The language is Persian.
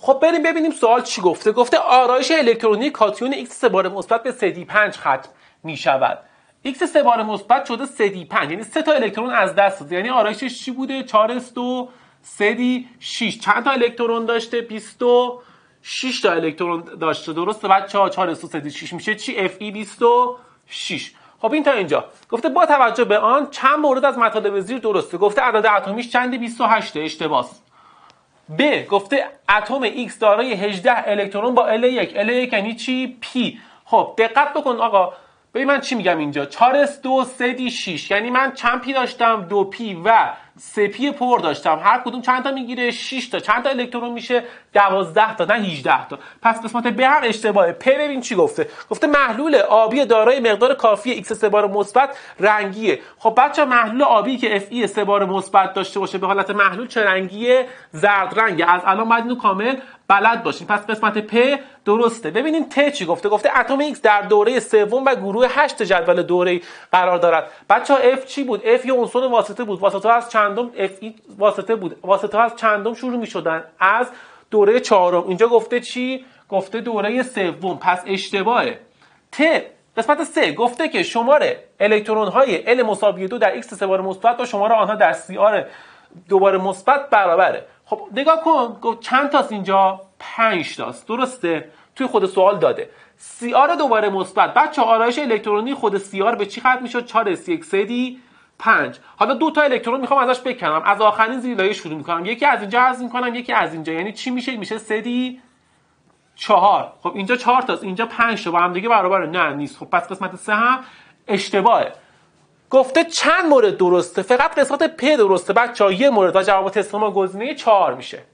خب بریم ببینیم سوال چی گفته. گفته آرایش الکترونی کاتیون x 3 بار مثبت به 3d5 ختم می شود. x 3 بار مثبت شده 3d5، یعنی 3 تا الکترون از دست داده. یعنی آرایشش چی بوده؟ 4s2 3d6. چند تا الکترون داشته؟ 26 تا الکترون داشته. درسته بچه‌ها؟ 4s2 3d6 میشه چی؟ fe 26. خب این تا اینجا. گفته با توجه به آن چند مورد از مطالب زیر درسته. گفته عدد اتمیش چند؟ 28. اشتباهه. ب گفته اتم X دارای 18 الکترون با L1. L1 یعنی چی؟ P. خب دقت بکن آقا، ببین من چی میگم اینجا. 4s2 3d6 یعنی من چند پی داشتم؟ 2p و 3p پر داشتم. هر کدوم چند تا میگیره؟ 6 تا. چند تا الکترون میشه؟ 12 تا، نه 18 تا. پس قسمت ب هم اشتباهه. پ ببین چی گفته. گفته محلول آبی دارای مقدار کافی x 3 بار مثبت رنگیه. خب بچا محلول آبی که fe 3 بار مثبت داشته باشه به حالت محلول چه رنگیه؟ زرد رنگه. از الان باید اینو کامل بلد باشین. پس قسمت پ درسته. ببینیم ت چی گفته. گفته اتم x در دوره سوم و گروه 8 جدول دوره قرار دارد. بچا f چی بود؟ f یه عنصر واسطه بود. واسطه از چندم؟ fe واسطه بود. واسطه از چندم شروع می‌شدن؟ از دوره چهارم. اینجا گفته چی؟ گفته دوره سوم. پس اشتباهه. ت قسمت 3 گفته که شمار الکترون های L مساوی 2 در x 3 بار مثبت با شمار آنها در Cr 2 بار مثبت برابره. خب نگاه کن، گفت چند تاست اینجا؟ 5 تاست. درسته؟ توی خود سوال داده. Cr 2 بار مثبت. بچه آرایش الکترونی خود Cr به چی ختم میشد؟ 4s1 3d5. حالا دو تا الکترون میخوام ازش بکنم. از آخرین زیر لایه شروع میکنم. یکی از اینجا حذف میکنم، یکی از اینجا. یعنی چی میشه؟ میشه 3d4. خب اینجا 4 تاست، اینجا 5 تا. با هم دیگه برابره؟ نه نیست. خب پس قسمت 3 هم اشتباهه. گفته چند مورد درسته؟ فقط قسمت پ درسته بچه‌ها. یه مورد و جواب تست ما گزینه 4 میشه.